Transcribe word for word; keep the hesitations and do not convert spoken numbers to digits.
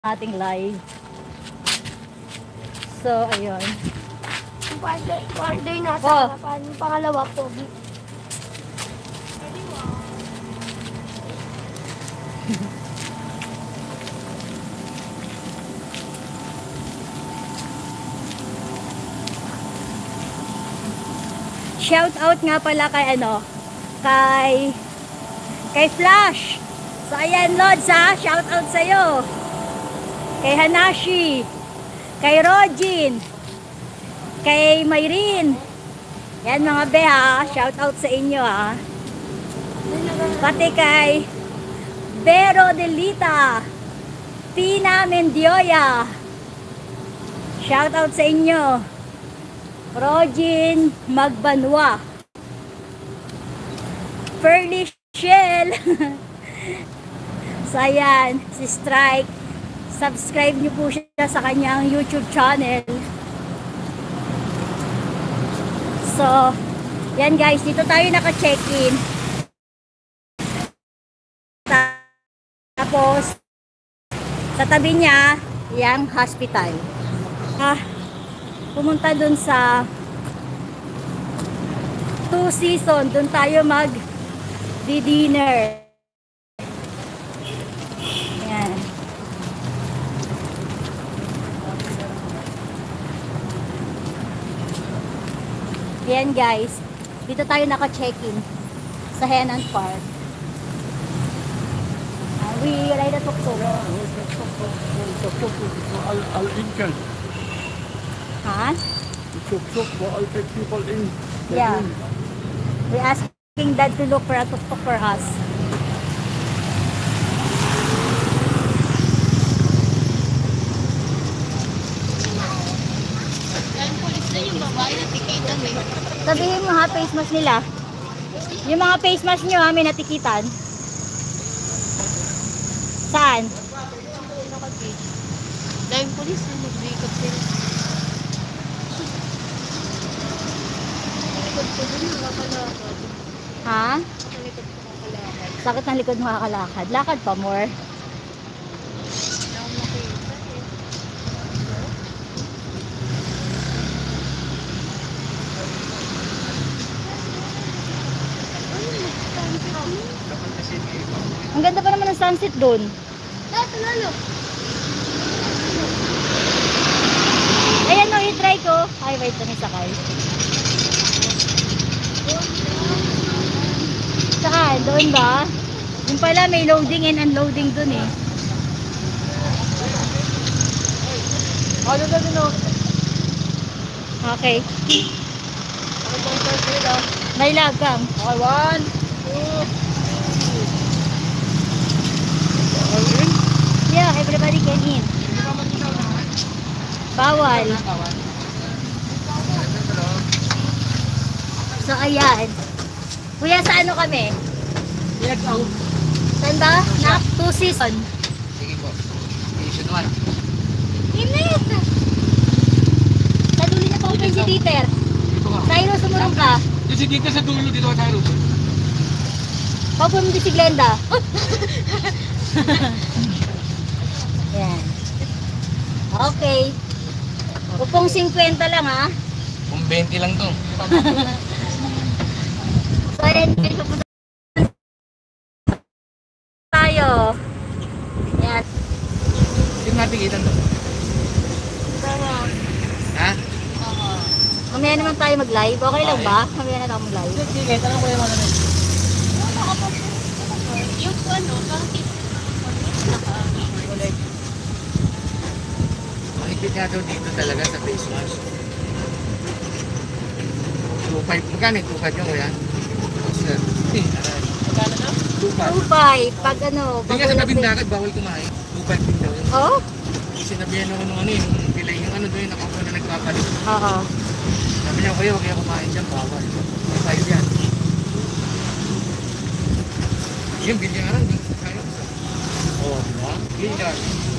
ating live. So, ayun. One day nasa Oh. harapan. Yung pangalawa po. Shout out nga pala kay ano, kay kay Flash. So ayan Lods ha, shout out sa'yo. Kay Hanashi, kay Rojin, kay Mayrin. Yan mga be ha, shout out sa inyo ha. Pati kay Vero Delita, Tina Mendioya. Shout out sa inyo. Rojin Magbanwa, Pearly Shell. So ayan, si Strike, subscribe niyo po siya sa kanyang YouTube channel. So yan guys, dito tayo naka-check-in. Tapos sa tabi niya yung hospital. Ah, pumunta dun sa Two Seasons, dun tayo mag di dinner. Yan. Yan guys, dito tayo naka-check-in sa Henan Park. Uh, we ride a tuk-tuk. Al-Inkel. Ha? Tuk-tuk for all the people in. Yeah. We asking dad to look for a tuk-tuk for us. Sabihin mo ha, face mask nila. Yung mga face mask nyo ha, may natikitan. Saan? Dahil polis na nag-breakup sila. Likod ko dun, nakakalakad. Ha? Nakalikod ko nakakalakad. Sakit ng likod makakalakad. Lakad pa more. Wala akong makita eh. Ang ganda pa naman ng sunset doon. Dahil, panalo. Ayan no, i-try ko. Ay, wait, may sakay. Saan? Doon ba? Yung pala, may loading and unloading doon eh. Ano na din o? Okay. Ano pang first grade ah? May lagang. Okay, one, two, all in? Yeah, everybody can in. Bawal. So, ayan. Kuya, sa ano kami? Yes, out. Saan ba? Na Two Seasons. Sige po. Station one. Init! Sa dulo niya pa ako yung Dieter. Dito ka. Cairo, sumurong ka. Yung si Dieter sa dulo dito ka tayo. Papo mo si Glenda. Yan. Okay. Upong fifty lang ha. Kung twenty lang to. So ayan, pupunta tayo. Yan. Yung matikitan to. Ha? Mamaya naman tayo mag-live. Okay lang ba? Mamaya na tayo mag-live. Sige, tanong ko yung ano na. Yung ano, bakit? Mahigpit nga daw dito talaga sa face mask. two five. Magkano yung two five yung kuya? Sir. Magkano na? two five. two five. Pag ano, Hindi nga sa tabing dagat, bawal kumain. two five din daw yun. Oh? Sinabihan ako nung ano yung bilay yung ano doon, nakaupo na nagpapalit. Oo. Sabi niya, kuya, huwag kayo kumain dyan, bawal. two five yan. Yung bilya nga lang, hindi ko kaya. Oo, diba? Bilya.